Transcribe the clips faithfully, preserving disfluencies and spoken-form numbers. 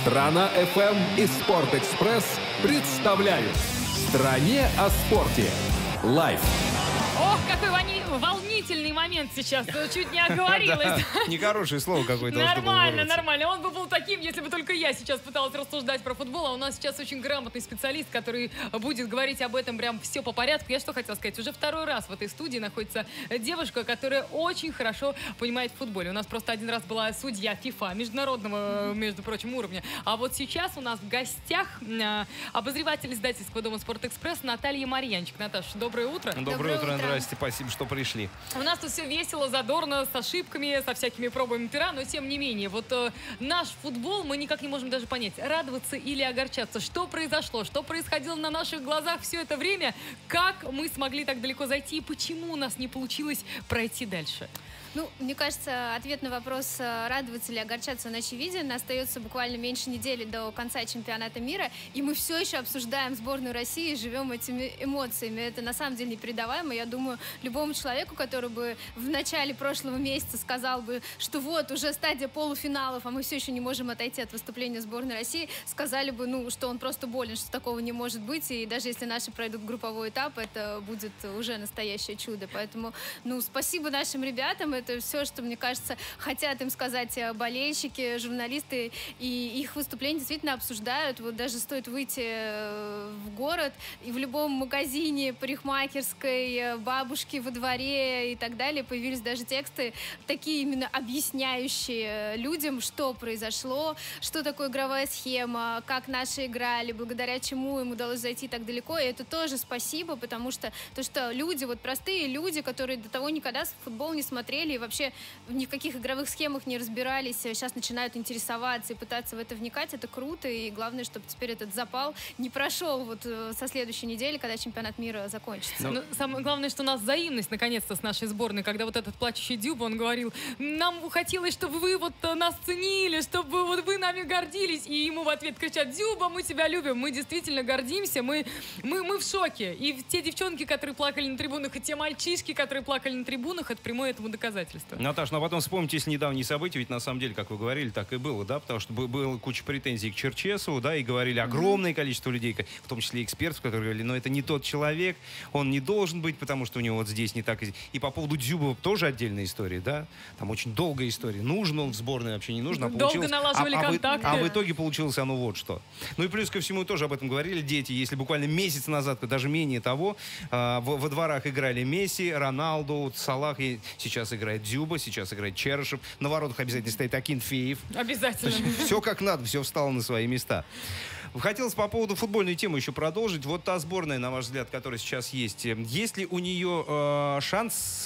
Страна эф эм и Спортэкспресс представляют «В стране о спорте» лайв. Ох, какой волнительный момент сейчас. Чуть не оговорилась. Нехорошее слово какое-то. Нормально, нормально. Он бы был таким, если бы только я сейчас пыталась рассуждать про футбол. А у нас сейчас очень грамотный специалист, который будет говорить об этом прям все по порядку. Я что хотела сказать? Уже второй раз в этой студии находится девушка, которая очень хорошо понимает в футболе. У нас просто один раз была судья ФИФА, международного, между прочим, уровня. А вот сейчас у нас в гостях обозреватель издательского дома «Спортэкспресс» Наталья Марьянчик. Наташа, доброе утро. Доброе, доброе утро, утро. Здрасте, спасибо, что пришли. У нас тут все весело, задорно, с ошибками, со всякими пробами пера, но тем не менее, вот э, наш футбол мы никак не можем даже понять, радоваться или огорчаться. Что произошло, что происходило на наших глазах все это время, как мы смогли так далеко зайти и почему у нас не получилось пройти дальше? Ну, мне кажется, ответ на вопрос, радоваться или огорчаться, он очевиден. Остается буквально меньше недели до конца чемпионата мира, и мы все еще обсуждаем сборную России и живем этими эмоциями. Это на самом деле непередаваемо. Я думаю, любому человеку, который бы в начале прошлого месяца сказал бы, что вот, уже стадия полуфиналов, а мы все еще не можем отойти от выступления сборной России, сказали бы, ну, что он просто болен, что такого не может быть, и даже если наши пройдут групповой этап, это будет уже настоящее чудо. Поэтому, ну, спасибо нашим ребятам. Это все, что, мне кажется, хотят им сказать болельщики, журналисты, и их выступления действительно обсуждают. Вот даже стоит выйти в город, и в любом магазине, парикмахерской, бабушке во дворе и так далее появились даже тексты, такие именно объясняющие людям, что произошло, что такое игровая схема, как наши играли, благодаря чему им удалось зайти так далеко. И это тоже спасибо, потому что то, что люди, вот простые люди, которые до того никогда футбол не смотрели, и вообще ни в каких игровых схемах не разбирались, сейчас начинают интересоваться и пытаться в это вникать, это круто, и главное, чтобы теперь этот запал не прошел вот со следующей недели, когда чемпионат мира закончится. Но самое главное, что у нас взаимность наконец-то с нашей сборной, когда вот этот плачущий Дзюба, он говорил, нам хотелось, чтобы вы вот нас ценили, чтобы вот вы нами гордились, и ему в ответ кричат: Дзюба, мы тебя любим, мы действительно гордимся, мы, мы, мы в шоке. И те девчонки, которые плакали на трибунах, и те мальчишки, которые плакали на трибунах, это прямое этому доказательство. Наташа, ну а потом вспомните, если недавние события, ведь на самом деле, как вы говорили, так и было, да, потому что было куча претензий к Черчесову, да, и говорили огромное количество людей, в том числе экспертов, которые говорили, но это не тот человек, он не должен быть, потому что у него вот здесь не так. И по поводу Дзюбова тоже отдельная история, да, там очень долгая история, нужен он в сборной, вообще не нужно, а долго налаживали а, контакты. А в, а в итоге получилось оно вот что. Ну и плюс ко всему тоже об этом говорили дети, если буквально месяц назад, даже менее того, э, во, во дворах играли Месси, Роналду, Салах, и сейчас играет Дзюба, сейчас играет Черышев, на воротах обязательно стоит Акинфеев. Обязательно. Все как надо, все встало на свои места. Хотелось по поводу футбольной темы еще продолжить. Вот та сборная, на ваш взгляд, которая сейчас есть, есть ли у нее э, шанс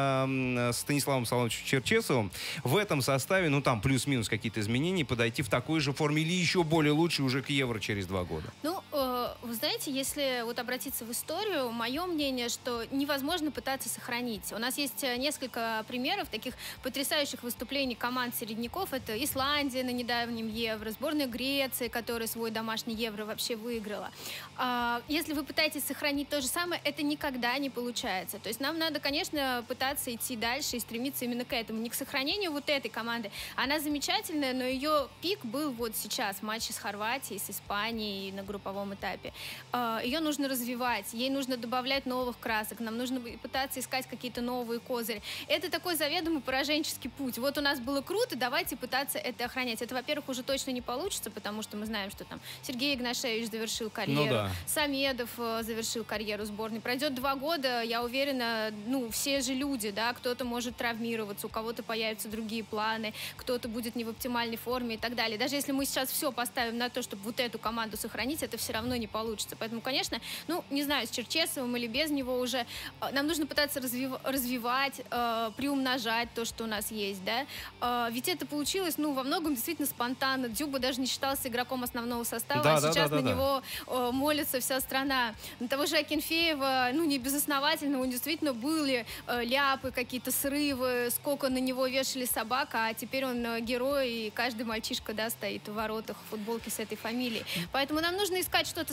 э, с Станиславом Саламовичем Черчесовым в этом составе, ну там плюс-минус какие-то изменения, подойти в такой же форме или еще более лучше уже к Евро через два года? Ну, э, вы знаете, если вот обратиться в историю, мое мнение, что невозможно пытаться сохранить. У нас есть несколько примеров таких потрясающих выступлений команд середняков. Это Исландия на недавнем Евро, сборная Греции, которая свой домашний Евро вообще выиграла. Если вы пытаетесь сохранить то же самое, это никогда не получается. То есть нам надо, конечно, пытаться идти дальше и стремиться именно к этому. Не к сохранению вот этой команды. Она замечательная, но ее пик был вот сейчас в матче с Хорватией, с Испанией на групповом этапе. Ее нужно развивать, ей нужно добавлять новых красок, нам нужно пытаться искать какие-то новые козыри. Это такой заведомо пораженческий путь. Вот у нас было круто, давайте пытаться это охранять. Это, во-первых, уже точно не получится, потому что мы знаем, что там Сергей Игнашевич завершил карьеру, ну, да. Самедов э, завершил карьеру сборной. Пройдет два года, я уверена, ну, все же люди, да, кто-то может травмироваться, у кого-то появятся другие планы, кто-то будет не в оптимальной форме и так далее. Даже если мы сейчас все поставим на то, чтобы вот эту команду сохранить, это все равно не получится. Поэтому, конечно, ну, не знаю, с Черчесовым или без него уже, э, нам нужно пытаться развив, развивать, э, приумножать то, что у нас есть, да. Э, ведь это получилось, ну, во многом действительно спонтанно. Дзюба даже не считался игроком основного состава, да, а да, сейчас да, да, на да. него э, молится вся страна. На того же Акинфеева, ну, не безосновательно, у него действительно были э, ляпы, какие-то срывы, сколько на него вешали собак, а теперь он э, герой, и каждый мальчишка, да, стоит в воротах в футболке с этой фамилией. Поэтому нам нужно искать что-то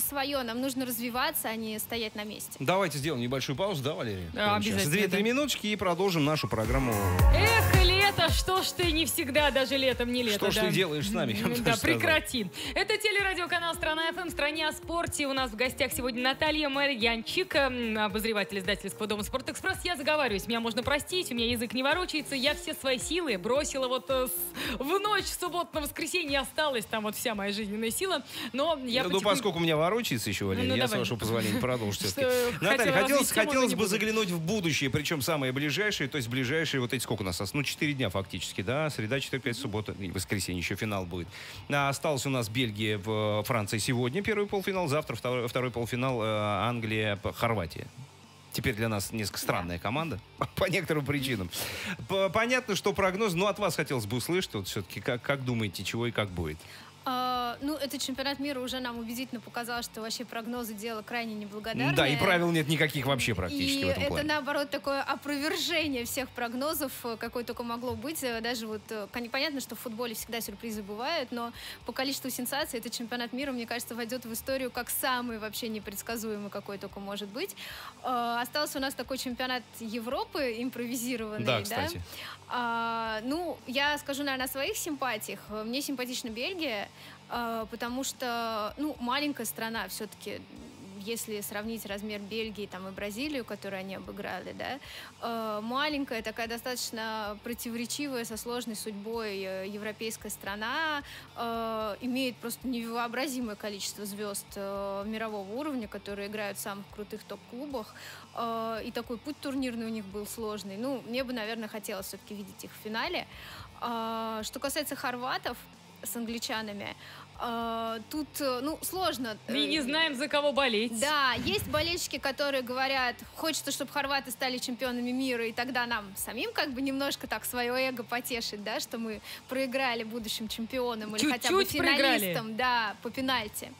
свое, нам нужно развиваться, а не стоять на месте. Давайте сделаем небольшую паузу, да, Валерия? Да, обязательно. Две-три да. минуточки и продолжим нашу программу. Эх, лето, что ж ты не всегда, даже летом не лето. Что ж да. ты делаешь с нами? я бы Да, даже сказал. прекрати. Это телерадиоканал «Страна эф эм», в «Стране о спорте». У нас в гостях сегодня Наталья Марьянчик, обозреватель издательского дома «Спортэкспресс». Я заговариваюсь, меня можно простить, у меня язык не ворочается. Я все свои силы бросила вот э, с, в ночь с субботы на воскресенье, осталась там вот вся моя жизненная сила. Но я Ну, потихоньку... поскольку у меня ворочается еще, Валерий, Ну, я, давай. с вашего позволения, продолжу все-таки. Что, Наталья, хотела хотелось, развить тему, но хотелось не бы буду. заглянуть в будущее, причем самое ближайшее, то есть ближайшие, вот эти сколько у нас осталось? Ну, четыре дня фактически, да? Среда, четверг, пятница, суббота и воскресенье, еще финал будет. А, осталось у нас Бельгия в Франции сегодня, первый полуфинал, завтра второй, второй полуфинал, э, Англия, Хорватия. Теперь для нас несколько странная команда, по некоторым причинам. П- Понятно, что прогноз, но от вас хотелось бы услышать, вот все-таки, как, как думаете, чего и как будет? А, ну, этот чемпионат мира уже нам убедительно показал, что вообще прогнозы дело крайне неблагодарное. Да, и правил нет никаких вообще практически И в этом это, плане. наоборот, такое опровержение всех прогнозов, какое только могло быть. Даже вот, кон- понятно, что в футболе всегда сюрпризы бывают, но по количеству сенсаций этот чемпионат мира, мне кажется, войдет в историю как самый вообще непредсказуемый, какой только может быть. А, остался у нас такой чемпионат Европы импровизированный. Да, кстати. А, ну, я скажу, наверное, о своих симпатиях. Мне симпатична Бельгия, а, потому что, ну, маленькая страна все-таки, если сравнить размер Бельгии там, и Бразилию, которую они обыграли, да, э, маленькая, такая достаточно противоречивая, со сложной судьбой э, европейская страна, э, имеет просто невообразимое количество звезд э, мирового уровня, которые играют в самых крутых топ-клубах, э, и такой путь турнирный у них был сложный. Ну, мне бы, наверное, хотелось все-таки видеть их в финале. Э, что касается хорватов с англичанами, Uh, тут, ну, сложно. Мы не знаем, за кого болеть. Да, есть болельщики, которые говорят, хочется, чтобы хорваты стали чемпионами мира, и тогда нам самим как бы немножко так свое эго потешить, да, что мы проиграли будущим чемпионам или хотя бы Чуть-чуть проиграли. финалистам, да, по пенальти.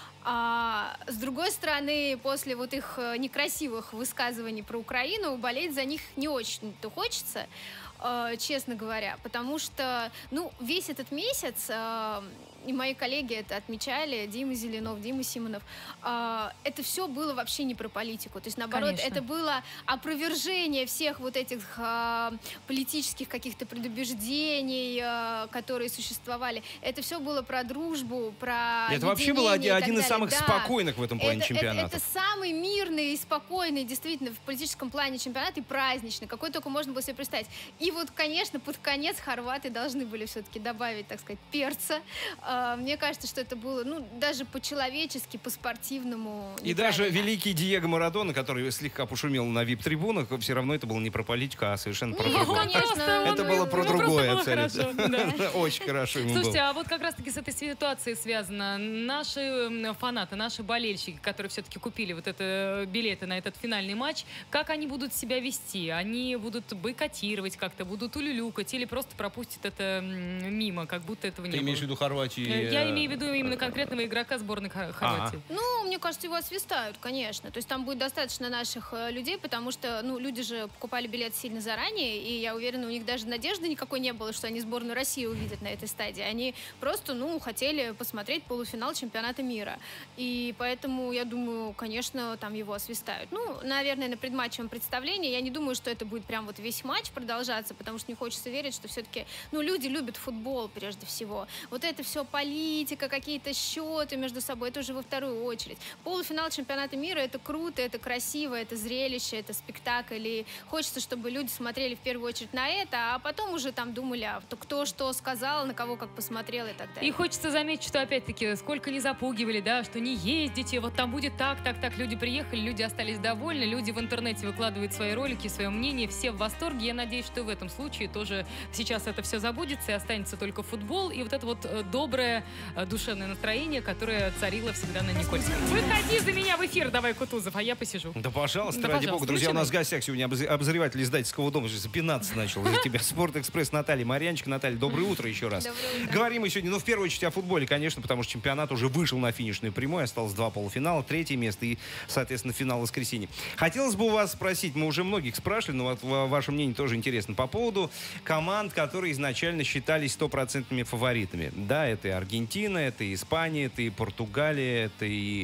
А с другой стороны, после вот их э, некрасивых высказываний про Украину, болеть за них не очень-то хочется, э, честно говоря, потому что, ну, весь этот месяц, э, и мои коллеги это отмечали, Дима Зеленов, Дима Симонов, э, это все было вообще не про политику. То есть, наоборот, Конечно. это было опровержение всех вот этих э, политических каких-то предубеждений, э, которые существовали. Это все было про дружбу, про Это вообще был единение один, и так один из далее. самых Да. спокойных в этом плане Это, это, чемпионатов. это самый мирный и спокойный, действительно, в политическом плане чемпионат и праздничный, какой только можно было себе представить. И вот, конечно, под конец хорваты должны были все-таки добавить, так сказать, перца. А, Мне кажется, что это было, ну, даже по-человечески, по-спортивному. И даже неправильно. великий Диего Марадона, который слегка пошумел на вип-трибунах, все равно это было не про политику, а совершенно про Нет, другое. конечно, Это он- было про ну, просто другое было абсолютно. хорошо, да. Очень хорошо ему Слушайте, было. а вот как раз-таки с этой ситуацией связано. Наши м, фанаты, наши болельщики, которые все-таки купили вот это билеты на этот финальный матч, как они будут себя вести? Они будут бойкотировать как-то, будут улюлюкать или просто пропустят это м, мимо, как будто этого не Ты было? имеешь в виду Хорватию? Э, Я имею в виду именно конкретного игрока сборной Хор- Хорватии. Ну, мне кажется, его освистают, конечно. То есть там будет достаточно наших э, людей, потому что, ну, люди же покупали билет сильно заранее, и я уверена, у них даже надежды никакой не было, что они сборную России увидят на этой стадии. Они просто, ну, хотели посмотреть полуфинал чемпионата мира. И поэтому, я думаю, конечно, там его освистают. Ну, наверное, на предматчевом представлении. Я не думаю, что это будет прям вот весь матч продолжаться, потому что не хочется верить, что все-таки, ну, люди любят футбол прежде всего. Вот это все политика, какие-то счеты между собой, это уже во вторую очередь. Полуфинал чемпионата мира — это круто, это красиво, это зрелище, это спектакль. И хочется, чтобы люди смотрели в первую очередь на это, а потом уже там думали, а то кто что сказал, на кого как посмотрел и так далее. И хочется заметить, что опять-таки, сколько не запугивали, да, что не ездите, вот там будет так, так, так. Люди приехали, люди остались довольны, люди в интернете выкладывают свои ролики, свое мнение, все в восторге. Я надеюсь, что в этом случае тоже сейчас это все забудется и останется только футбол и вот это вот э, доброе э, душевное настроение, которое царило всегда на Никольской. Выходи за меня в эфир, давай, Кутузов, а я посижу. Да, пожалуйста, Да, ради пожалуйста, бога. Друзья, у нас в начинай. гостях сегодня обоз- обозреватель издательского дома, уже запинаться начал из-за тебя. Спортэкспресс Наталья Марьянчик. Наталья, доброе утро еще раз. Доброе утро. Говорим мы сегодня, ну, в первую очередь о футболе, конечно, потому что чемпионат уже вышел на финишную прямую, осталось два полуфинала, третье место и, соответственно, финал в воскресенье. Хотелось бы у вас спросить, мы уже многих спрашивали, но вот ва- ваше мнение тоже интересно, по поводу команд, которые изначально считались стопроцентными фаворитами. Да, это и Аргентина, это и Испания, это и Португалия, это и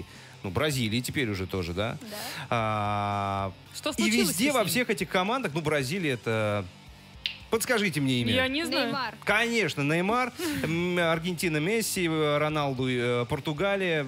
ну, Бразилии теперь уже тоже, да? Да. А, Что и случилось везде с во ними? всех этих командах, ну, Бразилия это... Подскажите мне имя. Я не знаю. Неймар. Конечно, Неймар, м, Аргентина, Месси, Роналду, э, Португалия.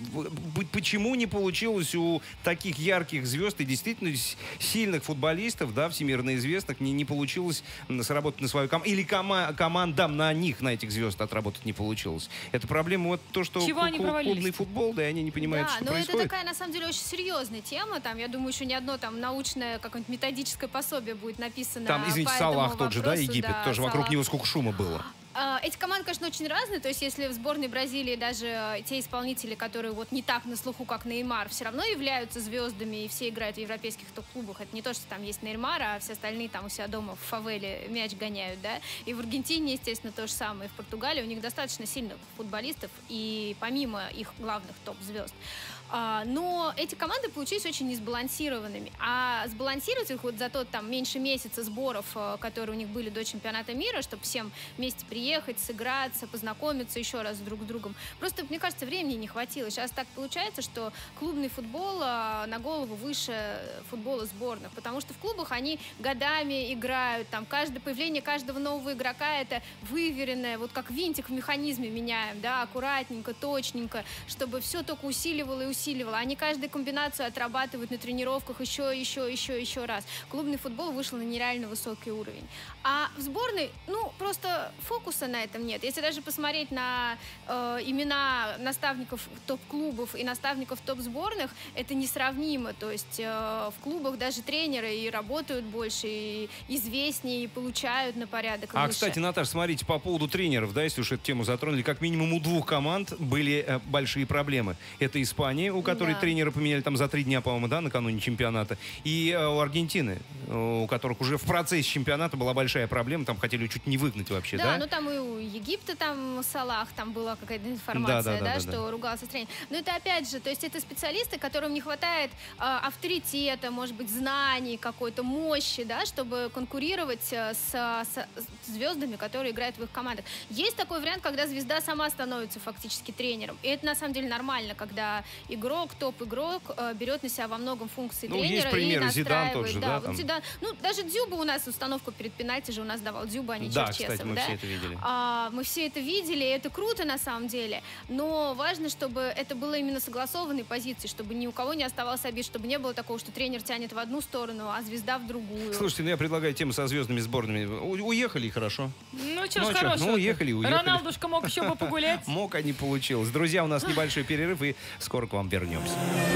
П- Почему не получилось у таких ярких звезд и действительно с- сильных футболистов, да, всемирно известных, не, не получилось м, сработать на свою команду? Или кома- командам на них, на этих звезд отработать не получилось? Это проблема вот то, что Чего клу- они клу- провалились-то? клубный футбол, да, и они не понимают, Да, что но происходит. это такая, на самом деле, очень серьезная тема. Там, я думаю, еще ни одно там научное какое-нибудь методическое пособие будет написано Там, извините, по этому Салах тот же, да, вопросу. Египет, Да, тоже вокруг Салах. него сколько шума было. А, Эти команды, конечно, очень разные. То есть, если в сборной Бразилии даже э, те исполнители, которые вот не так на слуху, как Неймар, все равно являются звездами, и все играют в европейских топ-клубах. Это не то, что там есть Неймар, а все остальные там у себя дома в фавеле мяч гоняют, да. И в Аргентине, естественно, то же самое. И в Португалии у них достаточно сильных футболистов, и помимо их главных топ-звезд. А, но эти команды получились очень несбалансированными. А сбалансировать их вот за тот там меньше месяца сборов, э, которые у них были до чемпионата мира, чтобы всем вместе приехать, сыграться, познакомиться еще раз друг с другом. Просто, мне кажется, времени не хватило. Сейчас так получается, что клубный футбол э, на голову выше футбола сборных, потому что в клубах они годами играют, там каждое появление каждого нового игрока это выверенное, вот как винтик в механизме меняем, да, аккуратненько, точненько, чтобы все только усиливало и усиливало. Они каждую комбинацию отрабатывают на тренировках еще, еще, еще, еще раз. Клубный футбол вышел на нереально высокий уровень. А в сборной, ну, просто фокуса на этом нет. Если даже посмотреть на э, имена наставников топ-клубов и наставников топ-сборных, это несравнимо. То есть э, в клубах даже тренеры и работают больше, и известнее, и получают на порядок А, выше. кстати, Наташа, смотрите, по поводу тренеров, да, если уж эту тему затронули, как минимум у двух команд были э, большие проблемы. Это Испания, у которой Да. тренера поменяли там за три дня, по-моему, да, накануне чемпионата, и э, у Аргентины, э, у которых уже в процессе чемпионата была большая проблема, там хотели чуть не выгнать вообще, да? Да, ну там и у Египта там Салах, там была какая-то информация, Да, да, да, да, да, что да. ругался с тренером. Но это опять же, то есть это специалисты, которым не хватает э, авторитета, может быть, знаний, какой-то мощи, да, чтобы конкурировать э, с, с звездами, которые играют в их командах. Есть такой вариант, когда звезда сама становится фактически тренером. И это на самом деле нормально, когда игрок, топ-игрок э, берет на себя во многом функции Ну, тренера есть примеры, и Зидан тот настраивает. же, да, да, вот там. Зидан. Ну, даже Дзюба у нас установку перед пенальти же у нас давал Дзюба, а не Да, Черчесов. кстати, мы да? все это видели. А, мы все это видели, и это круто на самом деле, но важно, чтобы это было именно согласованной позицией, чтобы ни у кого не оставалось обид, чтобы не было такого, что тренер тянет в одну сторону, а звезда в другую. Слушайте, ну я предлагаю тему со звездными сборными. У- уехали, и хорошо. Ну, что Ну, ж а чё? хорошего. Ну, уехали, уехали. Роналдушка мог еще бы погулять. Мог, а не получилось. Друзья, у нас небольшой перерыв, и скоро к вам вернемся.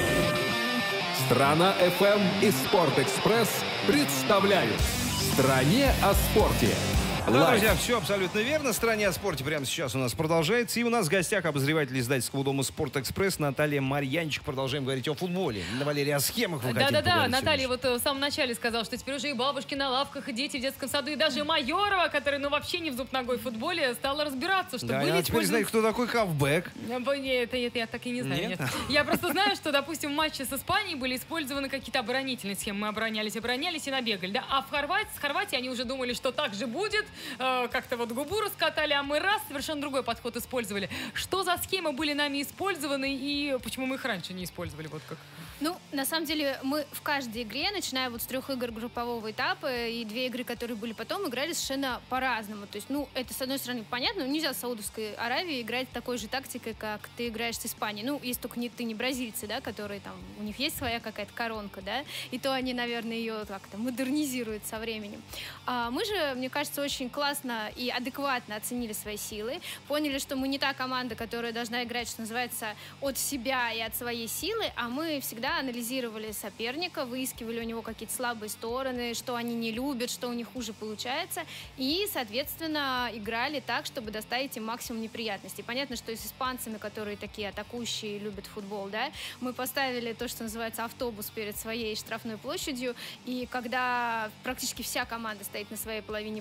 Страна эф эм и Спортэкспресс представляют «В стране о спорте». Да, Лайв. друзья, все абсолютно верно. В «Стране о спорте» прямо сейчас у нас продолжается. И у нас в гостях обозреватель издательского дома «Спортэкспресс» Наталья Марьянчик. Продолжаем говорить о футболе. На Валерия, о схемах вы хотите Да-да-да, поговорить Наталья сегодня? вот э, в самом начале сказала, что теперь уже и бабушки на лавках, и дети в детском саду, и даже Майорова, которая, ну, вообще не в зуб ногой в футболе, стала разбираться, что Да, были она теперь использованы- знает, кто такой хавбэк. Э, бо- не, Это, это я так и не знаю. Нет? Нет. Я просто знаю, что, допустим, в матче с Испанией были использованы какие-то оборонительные схемы. Мы оборонялись, оборонялись и набегали. Да? А в Хорватии, с Хорватией они уже думали, что так же будет. Э, как-то вот губу раскатали, а мы раз совершенно другой подход использовали. Что за схемы были нами использованы и почему мы их раньше не использовали? Вот как. Ну, на самом деле, мы в каждой игре, начиная вот с трех игр группового этапа и две игры, которые были потом, играли совершенно по-разному. То есть, ну, это, с одной стороны, понятно, но нельзя в Саудовской Аравии играть такой же тактикой, как ты играешь с Испанией. Ну, если только не, ты не бразильцы, да, которые там, у них есть своя какая-то коронка, да, и то они, наверное, ее как-то модернизируют со временем. А мы же, мне кажется, очень классно и адекватно оценили свои силы, поняли, что мы не та команда, которая должна играть, что называется, от себя и от своей силы, а мы всегда анализировали соперника, выискивали у него какие-то слабые стороны, что они не любят, что у них хуже получается, и, соответственно, играли так, чтобы доставить им максимум неприятностей. Понятно, что и с испанцами, которые такие атакующие, любят футбол, да, мы поставили то, что называется автобус перед своей штрафной площадью, и когда практически вся команда стоит на своей половине поля,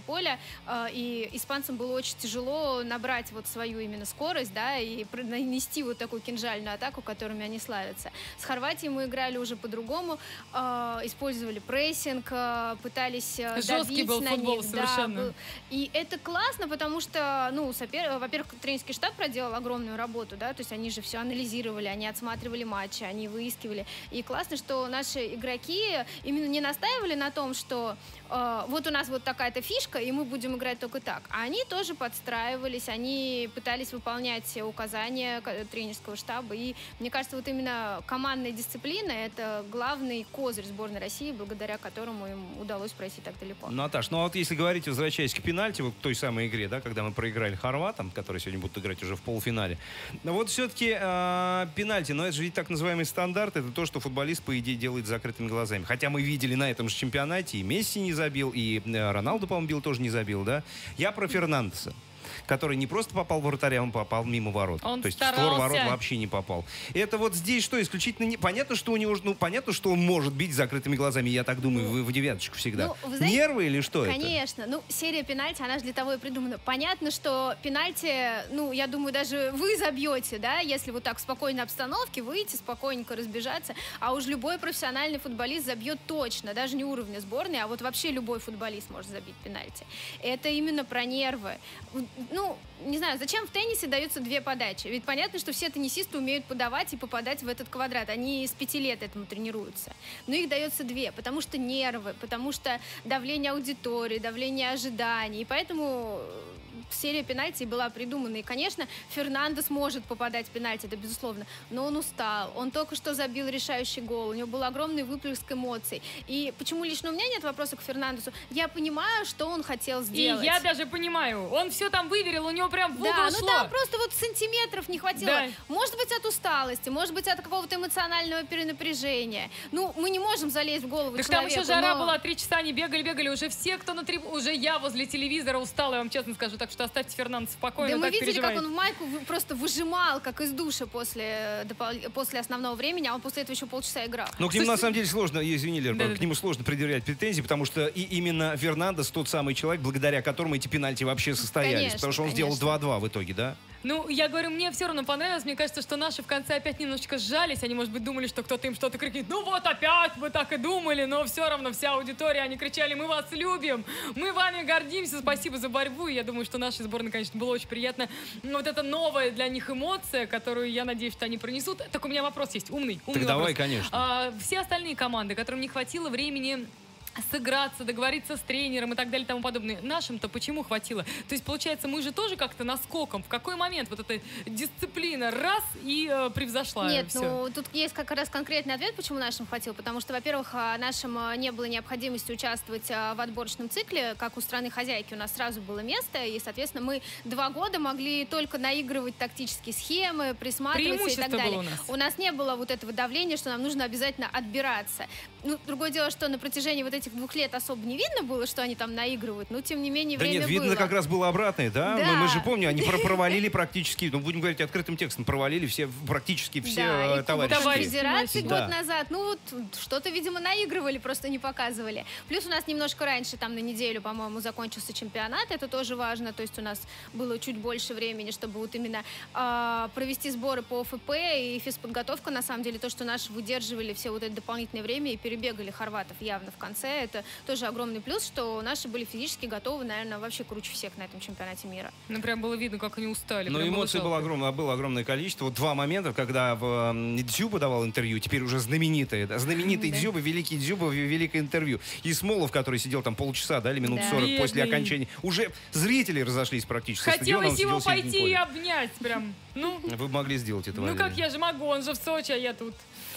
э, и испанцам было очень тяжело набрать вот свою именно скорость, да, и нанести вот такую кинжальную атаку, которыми они славятся. С Хорватией мы играли уже по-другому, э, использовали прессинг, э, пытались э, Жесткий давить был на футбол них. совершенно. Да, был. И это классно, потому что, ну, сопер... во-первых, тренерский штаб проделал огромную работу, да, то есть они же все анализировали, они отсматривали матчи, они выискивали. И классно, что наши игроки именно не настаивали на том, что э, вот у нас вот такая-то фишка, и мы будем играть только так. А они тоже подстраивались, они пытались выполнять указания тренерского штаба. И мне кажется, вот именно командная дисциплина — это главный козырь сборной России, благодаря которому им удалось пройти так далеко. Наташ, ну а вот если говорить, возвращаясь к пенальти, вот к той самой игре, да, когда мы проиграли хорватам, которые сегодня будут играть уже в полуфинале, но вот все-таки э, пенальти, но это же ведь так называемый стандарт, это то, что футболист, по идее, делает с закрытыми глазами. Хотя мы видели на этом же чемпионате, и Месси не забил, и э, Роналду, по-моему, бил, тоже не забил, да? Я про Фернандеса, который не просто попал в вратаря, он попал мимо ворот. Он То есть старался. в створ ворот вообще не попал. Это вот здесь что, исключительно... Не... Понятно, что у него... Ну, понятно, что он может бить с закрытыми глазами, я так думаю, в, в девяточку всегда. Ну, вы знаете, нервы или что конечно. это? Конечно. Ну, серия пенальти, она же для того и придумана. Понятно, что пенальти, ну, я думаю, даже вы забьете, да, если вот так в спокойной обстановке выйти, спокойненько разбежаться, а уж любой профессиональный футболист забьет точно, даже не уровня сборной, а вот вообще любой футболист может забить пенальти. Это именно про нервы. Ну, не знаю, зачем в теннисе даются две подачи? Ведь понятно, что все теннисисты умеют подавать и попадать в этот квадрат. Они с пяти лет этому тренируются. Но их дается две, потому что нервы, потому что давление аудитории, давление ожиданий. И поэтому серия пенальти была придумана. И, конечно, Фернандес может попадать в пенальти, это безусловно. Но он устал. Он только что забил решающий гол. У него был огромный выплеск эмоций. И почему лично у меня нет вопроса к Фернандесу? Я понимаю, что он хотел сделать. И я даже понимаю. Он все там выверил, у него прям в угол Да, шло. ну там просто вот сантиметров не хватило. Да. Может быть, от усталости, может быть, от какого-то эмоционального перенапряжения. Ну, мы не можем залезть в голову Так человеку. там еще жара но... была, три часа они бегали-бегали, уже все, кто на трибуне, уже я возле телевизора устала, я вам честно скажу, так что оставьте Фернандеса спокойно. Да мы так видели, переживает. как он в майку вы- просто выжимал, как из душа после, допол- после основного времени, а он после этого еще полчаса играл. Ну, к нему, Слушайте, на самом деле, сложно, извини, Лер, Да, к да, нему сложно предъявлять претензии, потому что и именно Фернандес тот самый человек, благодаря которому эти пенальти вообще состоялись. Конечно, потому что он конечно. сделал два-два в итоге, да? Ну, я говорю, мне все равно понравилось. Мне кажется, что наши в конце опять немножечко сжались. Они, может быть, думали, что кто-то им что-то крикнет. Ну вот опять мы так и думали, но все равно вся аудитория, они кричали: мы вас любим, мы вами гордимся, спасибо за борьбу. И я думаю, что нашей сборной, конечно, было очень приятно. Но вот эта новая для них эмоция, которую, я надеюсь, что они пронесут. Так у меня вопрос есть, умный, умный Так давай, вопрос. конечно. А, все остальные команды, которым не хватило времени сыграться, договориться с тренером и так далее и тому подобное. Нашим-то почему хватило? То есть, получается, мы же тоже как-то наскоком. В какой момент вот эта дисциплина раз и э, превзошла Нет, все? ну тут есть как раз конкретный ответ, почему нашим хватило. Потому что, во-первых, а, нашим а, не было необходимости участвовать а, в отборочном цикле, как у страны-хозяйки. У нас сразу было место, и, соответственно, мы два года могли только наигрывать тактические схемы, присматриваться и так Преимущество далее. было у нас. У нас не было вот этого давления, что нам нужно обязательно отбираться. Ну, другое дело, что на протяжении вот этих двух лет особо не видно было, что они там наигрывают, но тем не менее Да время нет, видно было. как раз было обратное, да? Да. Мы, мы же помним, они про- провалили практически, ну будем говорить открытым текстом, провалили все, практически все Да, э, и Кубок товарищи. Конфедерации Да. год назад, ну вот что-то, видимо, наигрывали, просто не показывали. Плюс у нас немножко раньше, там на неделю, по-моему, закончился чемпионат, это тоже важно, то есть у нас было чуть больше времени, чтобы вот именно э, провести сборы по ОФП и физподготовка, на самом деле, то, что наши выдерживали все вот это дополнительное время и перебегали хорватов явно в конце, это тоже огромный плюс, что наши были физически готовы, наверное, вообще круче всех на этом чемпионате мира. Ну, прям было видно, как они устали. Но прям эмоций жалко. было огромное, было огромное количество. Вот два момента, когда в, м, Дзюба давал интервью, теперь уже знаменитый, да, знаменитый Да. Дзюба, великий Дзюба, в- великое интервью. И Смолов, который сидел там полчаса, да, или минут Да. сорок Бедный. после окончания. Уже зрители разошлись практически. со стадиона, он Хотелось сидел его в середине пойти и поля. обнять прям. Ну, Вы могли сделать это, ну Валерия. как я же могу, он же в Сочи, а я тут.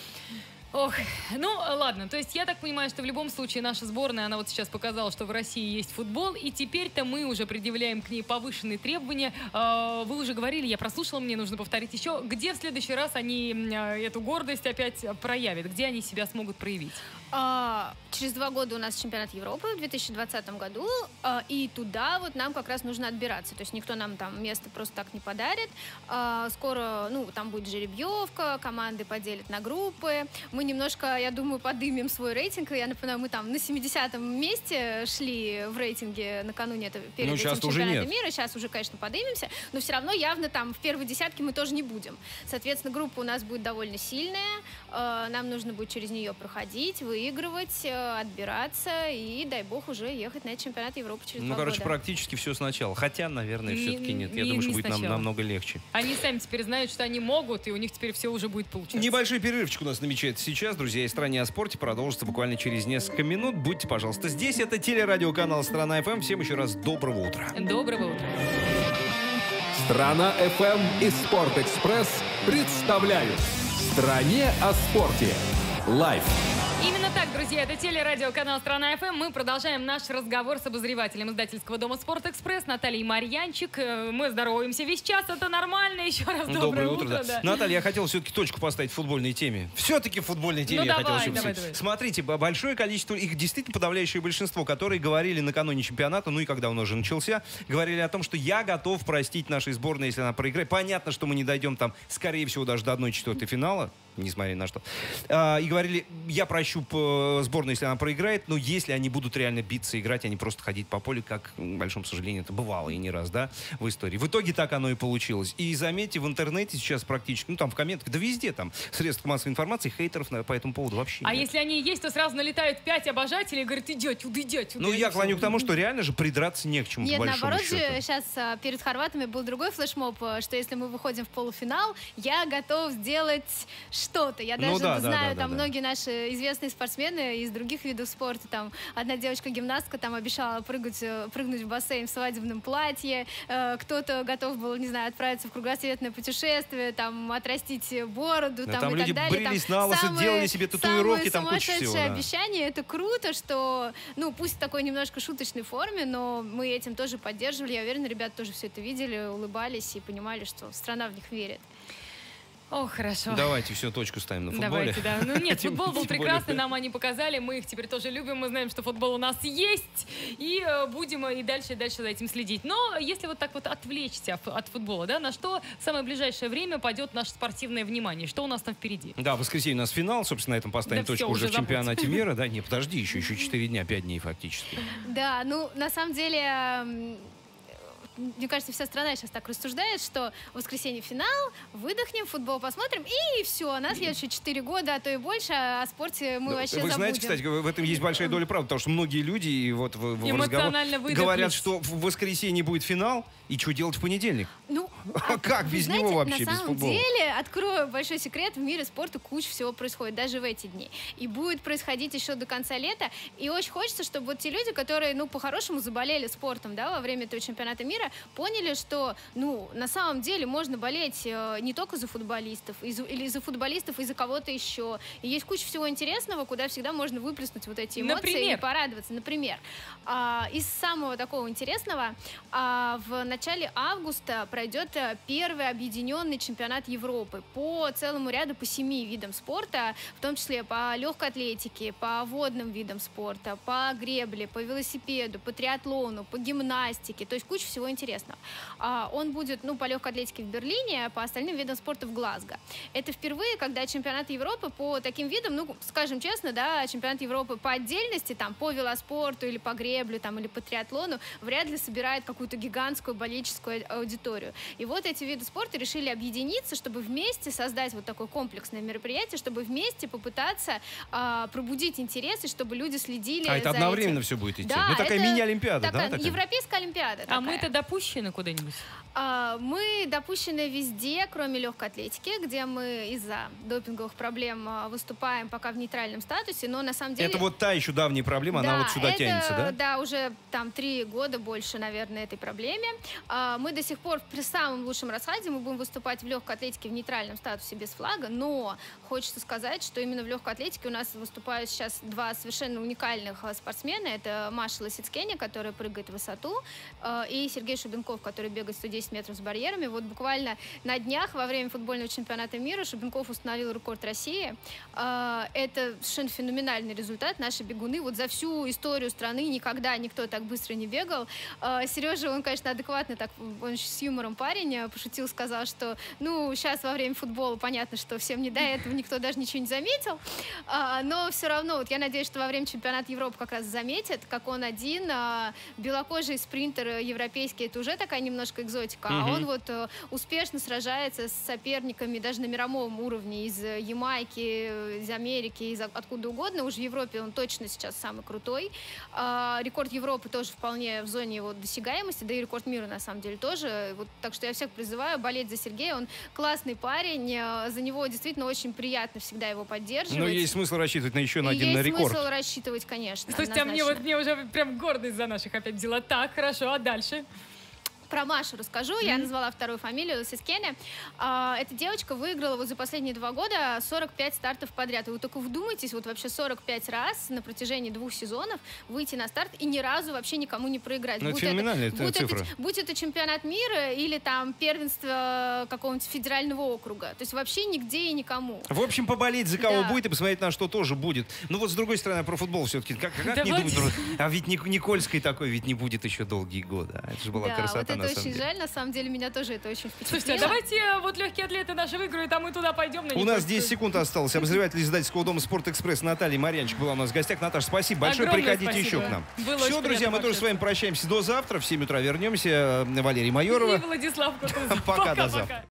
Ох, ну ладно, то есть я так понимаю, что в любом случае наша сборная, она вот сейчас показала, что в России есть футбол, и теперь-то мы уже предъявляем к ней повышенные требования. А, Вы уже говорили, я прослушала, мне нужно повторить еще, где в следующий раз они м, а, эту гордость опять проявят, где они себя смогут проявить? А, через два года у нас чемпионат Европы в две тысячи двадцатом году, а, и туда вот нам как раз нужно отбираться. То есть никто нам там место просто так не подарит. А, скоро, ну, там будет жеребьевка, команды поделят на группы. Мы немножко, я думаю, подымем свой рейтинг. Я напоминаю, мы там на семидесятом месте шли в рейтинге накануне это, перед Ну, этим сейчас уже чемпионатом нет. мира. Сейчас уже, конечно, подымемся, но все равно явно там в первой десятке мы тоже не будем. Соответственно, группа у нас будет довольно сильная. А, нам нужно будет через нее проходить, вы выигрывать, отбираться и, дай бог, уже ехать на чемпионат Европы через Ну, два короче, года. практически все сначала. Хотя, наверное, Не- все-таки нет. Я не- думаю, что не будет нам, сначала. намного легче. Они сами теперь знают, что они могут, и у них теперь все уже будет получаться. Небольшой перерывчик у нас намечается сейчас, друзья. И «Стране о спорте» продолжится буквально через несколько минут. Будьте, пожалуйста, здесь. Это телерадиоканал «Страна ФМ». Всем еще раз доброго утра. Доброго утра. Страна эф эм и «Спортэкспресс» представляют «В стране о спорте». Лайв. Именно так, друзья, это телерадиоканал «Страна ФМ». Мы продолжаем наш разговор с обозревателем издательского дома «Спортэкспресс» Натальей Марьянчик. Э, Мы здороваемся весь час, это нормально. Еще раз доброе, Доброе утро, да. да. Наталья, я хотел все-таки точку поставить в футбольной теме. Все-таки в футбольной теме Ну, я давай, хотел, чтобы... давай, давай. Смотрите, б- большое количество, их действительно подавляющее большинство, которые говорили накануне чемпионата, ну и когда он уже начался, говорили о том, что я готов простить нашей сборной, если она проиграет. Понятно, что мы не дойдем там, скорее всего, даже до одной четвертой финала, несмотря ни на что. А, и говорили, я прощу п- сборную, если она проиграет, но если они будут реально биться, играть, они просто ходить по полю, как, к большому сожалению, это бывало и не раз, да, в истории. В итоге так оно и получилось. И заметьте, в интернете сейчас практически, ну там в комментах, да везде там, средств массовой информации, хейтеров на- по этому поводу вообще А нет. если они есть, то сразу налетают пять обожателей и говорят, идет, туда, идет, Ну, я клоню к тому, что реально же придраться не к чему, Нет, по большому наоборот счету. же, сейчас а, перед хорватами был другой флешмоб, а, что если мы выходим в полуфинал, я готов сделать что-то. Я Ну даже да, да, знаю, да, там да, да. многие наши известные спортсмены из других видов спорта, там одна девочка-гимнастка там обещала прыгать, э, прыгнуть в бассейн в свадебном платье, э, кто-то готов был, не знаю, отправиться в кругосветное путешествие, там, отрастить бороду, Да, там, там и люди так далее. брились на лысо, самые- делали себе татуировки, самые там куча всего, сумасшедшие да. обещания. Это круто, что, ну, пусть в такой немножко шуточной форме, но мы этим тоже поддерживали. Я уверена, ребята тоже все это видели, улыбались и понимали, что страна в них верит. О, хорошо. Давайте все, точку ставим на футболе. Давайте, да. Ну нет, Тем- футбол был тем более, прекрасный, да. нам они показали, мы их теперь тоже любим, мы знаем, что футбол у нас есть, и э, будем и дальше, и дальше за этим следить. Но если вот так вот отвлечься от, от футбола, да, на что в самое ближайшее время пойдет наше спортивное внимание? Что у нас там впереди? Да, в воскресенье у нас финал, собственно, на этом поставим Да точку всё, уже уже в забудь. чемпионате мира. Да, не, подожди, еще, еще четыре дня, пять дней фактически. Да, ну, на самом деле, м, мне кажется, вся страна сейчас так рассуждает, что в воскресенье финал, выдохнем, футбол посмотрим, и все, на следующие четыре года, а то и больше, о спорте мы Ну, вообще Вы забудем. знаете, кстати, в этом есть большая доля правды, потому что многие люди и вот в, в разговор Эмоционально выдохлись. говорят, что в воскресенье будет финал, и что делать в понедельник? Ну, А как вы без знаете, него вообще, на без самом футбола? деле, открою большой секрет, в мире спорта куча всего происходит, даже в эти дни. И будет происходить еще до конца лета. И очень хочется, чтобы вот те люди, которые, ну, по-хорошему заболели спортом, да, во время этого чемпионата мира, поняли, что, ну, на самом деле можно болеть э, не только за футболистов, и за- или за футболистов, и за кого-то еще. И есть куча всего интересного, куда всегда можно выплеснуть вот эти эмоции Например? и порадоваться. Например, а, из самого такого интересного, а, в начале августа пройдет а, первый объединенный чемпионат Европы по целому ряду, по семи видам спорта, в том числе по легкой атлетике, по водным видам спорта, по гребле, по велосипеду, по триатлону, по гимнастике, то есть куча всего интересного. А, он будет, ну, по легкой атлетике в Берлине, а по остальным видам спорта в Глазго. Это впервые, когда чемпионат Европы по таким видам, ну, скажем честно, да, чемпионат Европы по отдельности, там, по велоспорту или по греблю, там, или по триатлону, вряд ли собирает какую-то гигантскую болельческую аудиторию. И вот эти виды спорта решили объединиться, чтобы вместе создать вот такое комплексное мероприятие, чтобы вместе попытаться а, пробудить интерес, и чтобы люди следили А это за одновременно этим. все будет идти? Да, Ну, такая это мини-олимпиада, такая да? такая? Европейская олимпиада А такая. мы-то допущены куда-нибудь? А, Мы допущены везде, кроме легкой атлетики, где мы из-за допинговых проблем а, выступаем пока в нейтральном статусе, но на самом деле... Это вот та еще давняя проблема, она вот сюда это, тянется, да? Да, уже там три года больше, наверное, этой проблеме. А, Мы до сих пор при самом лучшем раскладе мы будем выступать в легкой атлетике в нейтральном статусе без флага, но хочется сказать, что именно в легкой атлетике у нас выступают сейчас два совершенно уникальных а, спортсмена. Это Маша Лосицкеня, которая прыгает в высоту, а, и Сергей Сергей Шубенков, который бегает сто десять метров с барьерами. Вот буквально на днях во время футбольного чемпионата мира Шубенков установил рекорд России. Это совершенно феноменальный результат. Наши бегуны вот за всю историю страны никогда никто так быстро не бегал. Сережа, он, конечно, адекватный, так, он с юмором парень, пошутил, сказал, что, ну, сейчас во время футбола понятно, что всем не до этого, никто даже ничего не заметил, но все равно, вот я надеюсь, что во время чемпионата Европы как раз заметят, как он один, белокожий спринтер европейский, это уже такая немножко экзотика, mm-hmm. а он вот успешно сражается с соперниками даже на мировом уровне из Ямайки, из Америки, из откуда угодно, уже в Европе он точно сейчас самый крутой. Рекорд Европы тоже вполне в зоне его досягаемости, да и рекорд мира на самом деле тоже. Вот, так что я всех призываю болеть за Сергея, он классный парень, за него действительно очень приятно всегда его поддерживать. Но есть смысл рассчитывать на еще на и один есть рекорд. Есть смысл рассчитывать, конечно. Слушайте, а мне, вот, мне уже прям гордость за наших опять взяла. Так, хорошо, а дальше? Про Машу расскажу. Mm-hmm. Я назвала вторую фамилию Сискене. А, эта девочка выиграла вот за последние два года сорок пять стартов подряд. И вы только вдумайтесь, вот вообще сорок пять раз на протяжении двух сезонов выйти на старт и ни разу вообще никому не проиграть. Ну, это феноменальная это, будь цифра. Это, будь это чемпионат мира или там первенство какого-нибудь федерального округа. То есть вообще нигде и никому. В общем, поболеть за кого да. будет и посмотреть на что тоже будет. Ну вот с другой стороны, про футбол все-таки. Как, как да не вот... думать? А ведь Никольской такой ведь не будет еще долгие годы. Это же была да, красота, вот это на самом очень деле. жаль, на самом деле меня тоже это очень впечатлило. Слушайте, а давайте вот легкие атлеты наши выиграют, а мы туда пойдем. На у нас десять секунд осталось. Обозреватель издательского дома «Спортэкспресс» Наталья Марьянчик была у нас в гостях. Наташа, спасибо большое. Огромное Приходите спасибо. еще к нам. Было Все, друзья, мы тоже с вами прощаемся до завтра. В семь утра вернемся. Валерий Майорова. И Владислав Кутузов. Пока, до завтра.